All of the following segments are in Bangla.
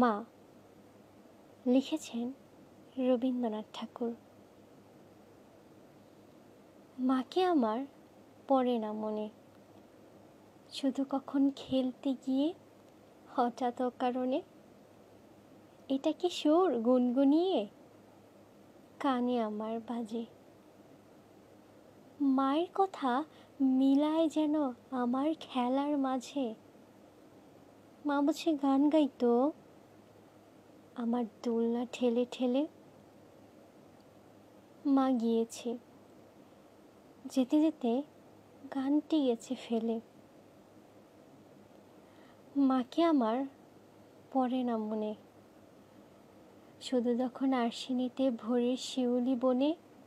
মা লিখেছেন রবীন্দ্রনাথ ঠাকুর। মাকে আমার পড়ে না মনে, শুধু কখন খেলতে গিয়ে হঠাৎ অকারণে এটা কি সুর গুনগুনিয়ে কানে আমার বাজে। মায়ের কথা মিলায় যেন আমার খেলার মাঝে। মা বুঝি গান গাইতো আমার দোলনা ঠেলে ঠেলে। মা গিয়েছে, যেতে যেতে গানটি গেছে ফেলে। মাকে আমার পড়ে না মনে, শুধু যখন আশ্বিনীতে ভোরের শিউলি বনে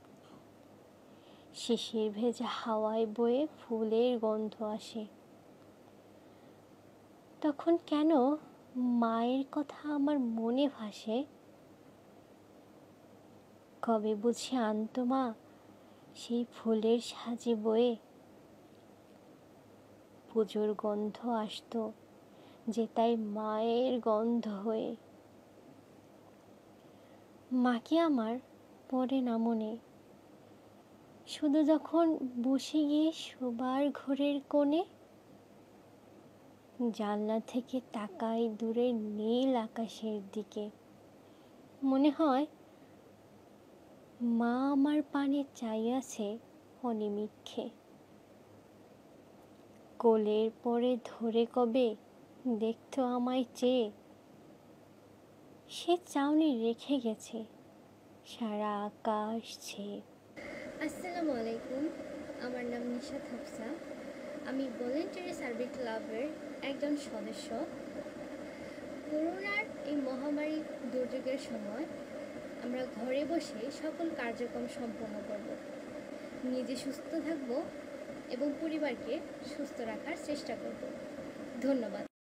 শিশির ভেজা হাওয়ায় বয়ে ফুলের গন্ধ আসে। তখন কেন মায়ের কথা আমার মনে ভাসে। কবে বুঝি আনতো মা সেই ফুলের সাজে বয়ে, পুজোর গন্ধ আসতো যে তাই মায়ের গন্ধ হয়ে। মাকে আমার পড়ে না মনে, শুধু যখন বসে গিয়ে শোবার ঘরের কোণে জানলা থেকে তাকাই দূরে নীল আকাশের দিকে। মনে হয় মা আমার পানে চাইয়াছে অনিমিক্ষে। কোলের পরে ধরে কবে দেখতো আমায় চেয়ে, সে চাউনি রেখে গেছে সারা আকাশ ছেয়ে। আসসালামু আলাইকুম, আমার নাম নিশাত হাফসা। আমি ভলেন্টারি সার্ভিস ক্লাবের একজন সদস্য। করোনার এই মহামারী দুর্যোগের সময় আমরা ঘরে বসে সকল কার্যক্রম সম্পন্ন করব, নিজে সুস্থ থাকব এবং পরিবারকে সুস্থ রাখার চেষ্টা করব। ধন্যবাদ।